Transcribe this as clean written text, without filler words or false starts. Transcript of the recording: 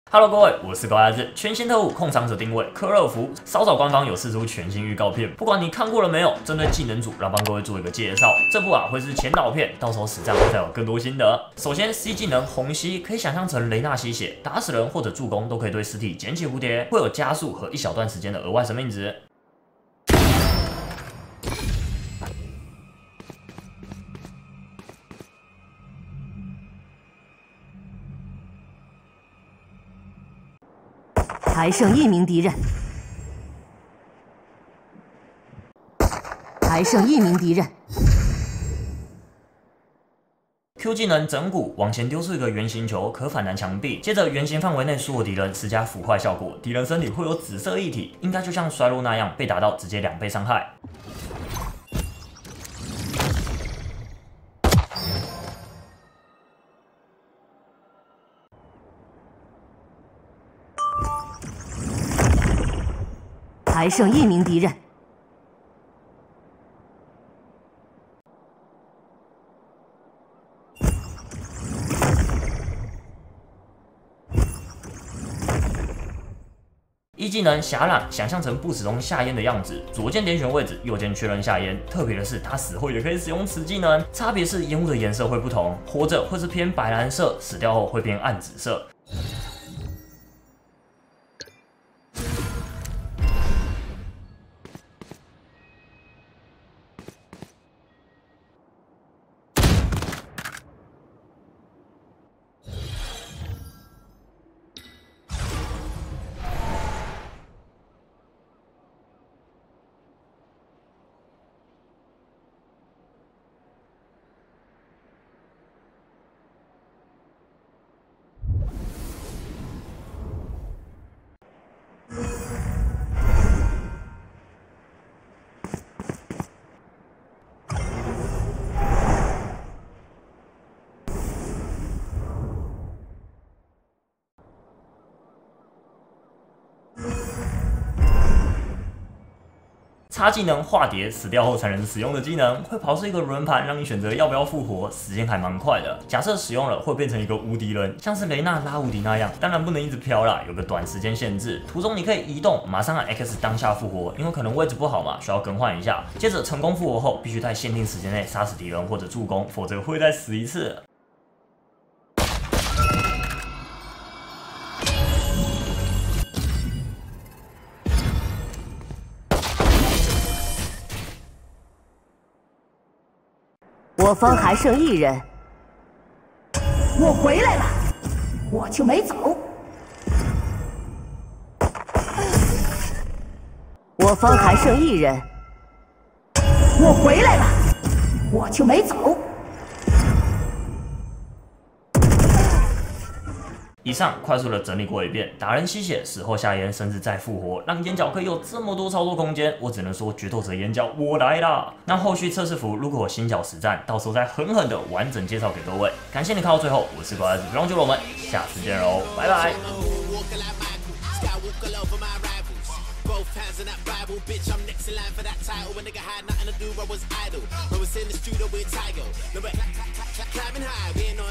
Hello， 各位，我是高鸭子。全新特务控场者定位科乐福，稍早官方有释出全新预告片，不管你看过了没有，针对技能组来帮各位做一个介绍。这部会是前导片，到时候实战会再有更多心得。首先 C 技能虹吸可以想象成雷纳吸血，打死人或者助攻都可以对尸体捡起蝴蝶，会有加速和一小段时间的额外生命值。 还剩一名敌人，还剩一名敌人。 Q 技能整蛊，往前丢出一个圆形球，可反弹墙壁。接着圆形范围内所有敌人施加腐坏效果，敌人身体会有紫色液体，应该就像衰落那样，被打到直接2倍伤害。 还剩一名敌人， 一技能侠冉，想象成不死中下咽的样子，左键点选位置，右键确认下咽。特别的是，他死后也可以使用此技能，差别是烟雾的颜色会不同，活着会是偏白蓝色，死掉后会变暗紫色。 叉技能化蝶，死掉后才能使用的技能，会跑出一个轮盘，让你选择要不要复活，时间还蛮快的。假设使用了，会变成一个无敌人，像是雷娜拉无敌那样，当然不能一直飘啦，有个短时间限制。途中你可以移动，马上按 X 当下复活，因为可能位置不好嘛，需要更换一下。接着成功复活后，必须在限定时间内杀死敌人或者助攻，否则会再死一次。 我方还剩一人， 我回来了，我就没走。 我方还剩一人， 我回来了，我就没走。 以上快速的整理过一遍，打人吸血，死后下咽，甚至再复活，让眼角可以有这么多操作空间，我只能说决斗者眼角我来啦！那后续测试服如果有新角实战，到时候再狠狠的完整介绍给各位。感谢你看到最后，我是高鸭子，不用救了，我们下次见喽，拜拜。 Both hands in that Bible, bitch. I'm next in line for that title. A nigga had nothing to do, I was idle. I was in the studio with Tiger. No, but climbing high, we ain't on.